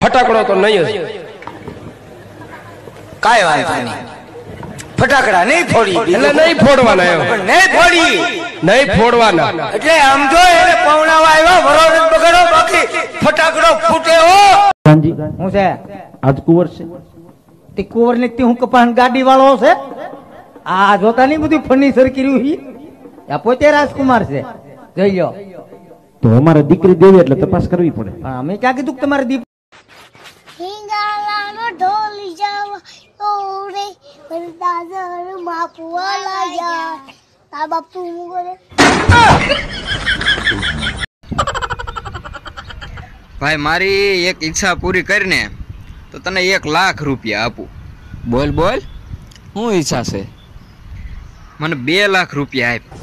ફટાકડો તો નહીં જ. કાંઈ વાંધો નહીં, ફટાકડા નહીં ફોડી. એટલે નહીં ફોડવાના એમ. નહીં ફોડી, નહીં ફોડવાના. એટલે આમ જો એને પવણાવા આવ્યા વરોડ બગડો, બાકી ફટાકડો ફૂટે હો. હું છે આજ કુંવર છે તે કુંવર ને તે હું કપાન ગાડી વાળો છે. આ જોતા નહીં બધું ફર્નિચર કર્યું હી. આ પોતે રાજકુમાર છે, જોઈ લો. તો અમારે દીકરી દેવી એટલે તપાસ કરવી પડે. પણ અમે ક્યાં કીધું કે તમારે દીપ હિંગાલાનો ઢોલી જાવા ઓરે વરદાજર બાપુઆ લાયા આ બાપુ મુગરે. ભાઈ મારી એક ઈચ્છા પૂરી કરીને તો તને 1 લાખ રૂપિયા આપું. બોલ બોલ, શું ઈચ્છા છે? મને 2 લાખ રૂપિયા આપ.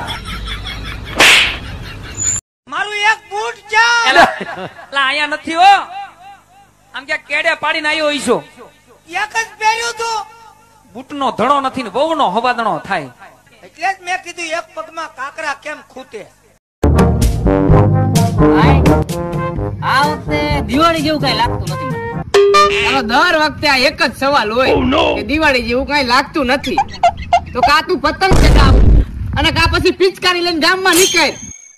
મારું એક બૂટ ચા લા અહીંયા નથી હો, આમ ક્યાં કેડે પાડીને આવ્યો ઈશો. એક જ પહેર્યું તું, બૂટનો ધડો નથી ને બહુનો હવાદણો થાય. એટલે જ મેં કીધું એક પગમાં કાકરા કેમ ખૂટે. આ વખતે દિવાળી જેવું કઈ લાગતું નથી મને. દર વખતે આ એક જ સવાલ હોય કે દિવાળી જેવું કઈ લાગતું નથી. તો કા તું પતંગ ચગાવ અને કા પછી પિચકારી લઈને ગામમાં નીકળ.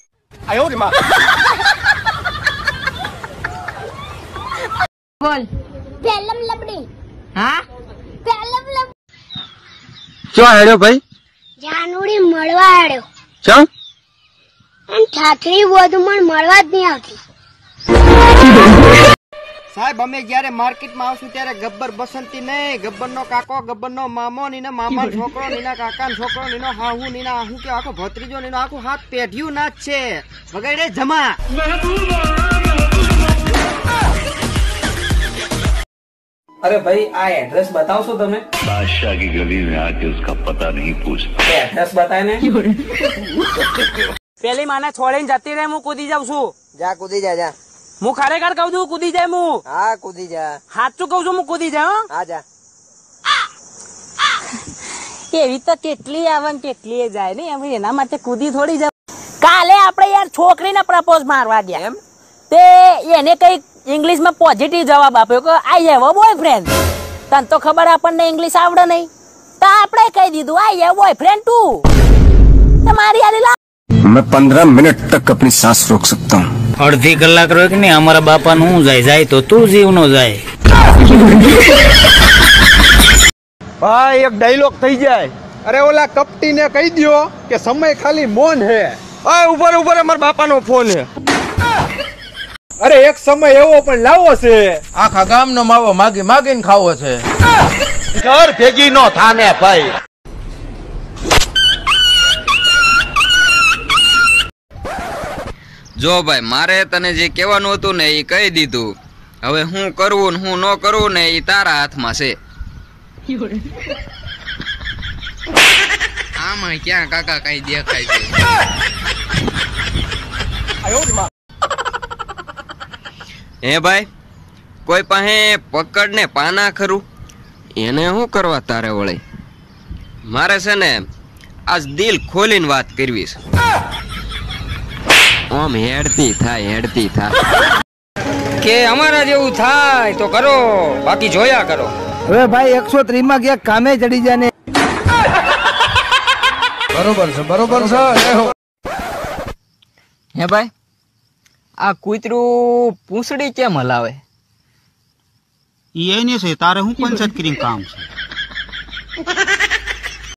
બોલ પેલમ લબડી હા પેલમ લબ ક્યાં હેડ્યો ભાઈ? જાનુડી મળવા આવ્યો. ચમ? અને ઠાઠડી વધુમાં મળવા જ નહીં આવતી. સાહેબ અમે જયારે માર્કેટમાં આવશું ત્યારે ગબ્બર બસંતી નહીં, ગબ્બરનો કાકો, ગબ્બરનો મામો, નીના મામાનો છોકરો, નીના કાકાનો છોકરો, નીનો હાહુ, નીના આહુ કે આખો ભત્રીજો, નીનો આખું હાથ પેઢિયું ના જ છે. વગેરે જમા. અરે ભાઈ આ એડ્રેસ બતાવશો તમે? बादशाह की गली में आके उसका पता नहीं पूछता. એડ્રેસ બતાય ને. પેલી માને છોડીને જતી રહે, હું કૂદી જાઉં છું. જા કૂદી જા જા. હું ખરેખર કઉ છું કૂદી જાય. હું હા કૂદી જા. સાચું કઉ છું, હું કૂદી જાય. હા જા. એવી તો કેટલી આવે ને કેટલી જાય ને, એમ એના માટે કૂદી થોડી જાવ. કાલે આપણે યાર છોકરીને પ્રપોઝ મારવા ગયા એમ, તે એને કઈ ઇંગ્લિશમાં પોઝિટિવ જવાબ આપ્યો કે આઈ હેવ અ બોયફ્રેન્ડ. તને તો ખબર આપણને ઇંગ્લિશ આવડે નહીં, તો આપણે કહી દીધું આઈ હેવ બોયફ્રેન્ડ ટુ. તમારી યાર मैं 15 मिनट तक अपनी सांस रोक सकता हूँ. અડધી કલાક રોક ને અમારા બાપા નું જાય તો તું જીવ નો જાય. ભાઈ એક ડાયલોગ થઈ જાય. અરે ઓલા કપટીને કહી દ્યો કે સમય ખાલી મૌન હે. આ ઉપર મારા બાપાનો ફોન હે. અરે એક સમય એવો પણ લાવો છે, આખા ગામનો માવો માગીને ખાવો છે. ઘર ભેગી નો થાને ભાઈ. જો ભાઈ મારે તને જે કહેવાનું હતું ને એ કહી દીધું. હવે હું કરવું ને હું ન કરવું ને એ તારા હાથમાં છે. આમાં ક્યાં કાકા કઈ દેખાય છે? હે ભાઈ કોઈ પાસે પકડ ને પાના ખરું? એને શું કરવા તારે વળે? મારે છે ને આજ દિલ ખોલીને વાત કરવી છે. ઓમ હેડતી થાય કે અમારા જેવું થાય તો કરો, બાકી જોયા કરો. હવે ભાઈ 130 માં ક્યાંક કામે ચડી જાય ને. બરોબર છે. હે ભાઈ આ કૂતરું પૂંછડી કેમ હલાવે? એ નહીં છે, તારે હું પંચાયત કરીને કામ છે?